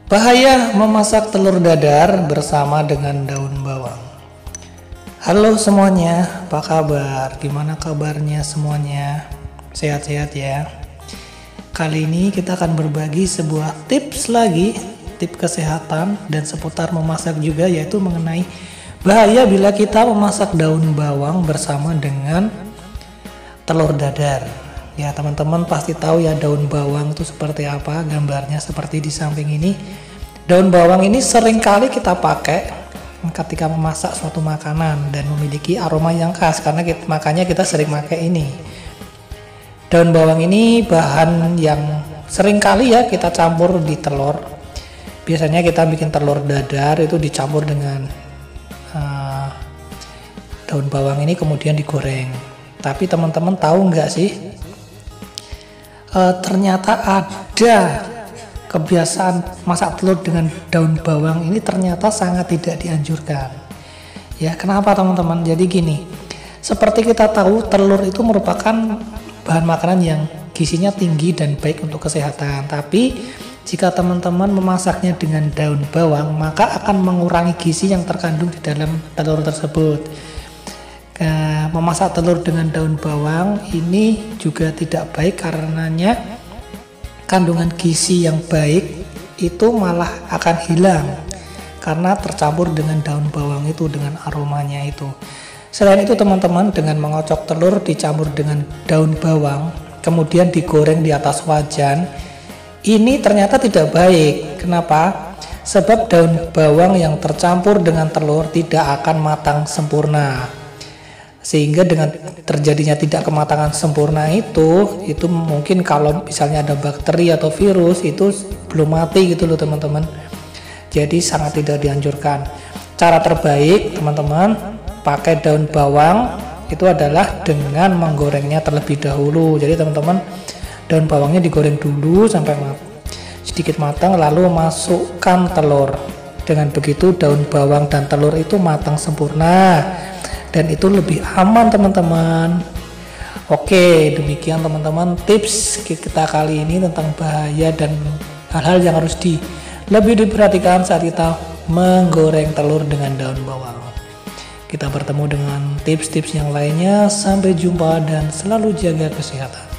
Bahaya memasak telur dadar bersama dengan daun bawang. Halo semuanya, apa kabar? Gimana kabarnya semuanya? Sehat-sehat ya? Kali ini kita akan berbagi sebuah tips lagi, tips kesehatan dan seputar memasak juga, yaitu mengenai bahaya bila kita memasak daun bawang bersama dengan telur dadar. Ya, teman-teman pasti tahu ya daun bawang itu seperti apa, gambarnya seperti di samping ini. Daun bawang ini seringkali kita pakai ketika memasak suatu makanan dan memiliki aroma yang khas, karena makanya kita sering pakai ini. Daun bawang ini bahan yang seringkali ya kita campur di telur. Biasanya kita bikin telur dadar itu dicampur dengan daun bawang ini kemudian digoreng. Tapi teman-teman tahu nggak sih, ternyata ada kebiasaan masak telur dengan daun bawang ini ternyata sangat tidak dianjurkan. Ya, kenapa teman-teman? Jadi gini, seperti kita tahu telur itu merupakan bahan makanan yang gizinya tinggi dan baik untuk kesehatan. Tapi jika teman-teman memasaknya dengan daun bawang, maka akan mengurangi gizi yang terkandung di dalam telur tersebut. Memasak telur dengan daun bawang ini juga tidak baik, karenanya kandungan gizi yang baik itu malah akan hilang karena tercampur dengan daun bawang itu, dengan aromanya itu. Selain itu teman-teman, dengan mengocok telur dicampur dengan daun bawang kemudian digoreng di atas wajan, ini ternyata tidak baik. Kenapa? Sebab daun bawang yang tercampur dengan telur tidak akan matang sempurna, sehingga dengan terjadinya tidak kematangan sempurna itu mungkin kalau misalnya ada bakteri atau virus itu belum mati gitu loh teman-teman. Jadi sangat tidak dianjurkan. Cara terbaik teman-teman pakai daun bawang itu adalah dengan menggorengnya terlebih dahulu. Jadi teman-teman, daun bawangnya digoreng dulu sampai sedikit matang, lalu masukkan telur. Dengan begitu daun bawang dan telur itu matang sempurna dan itu lebih aman teman-teman. Oke, demikian teman-teman tips kita kali ini tentang bahaya dan hal-hal yang harus lebih diperhatikan saat kita menggoreng telur dengan daun bawang. Kita bertemu dengan tips-tips yang lainnya. Sampai jumpa dan selalu jaga kesehatan.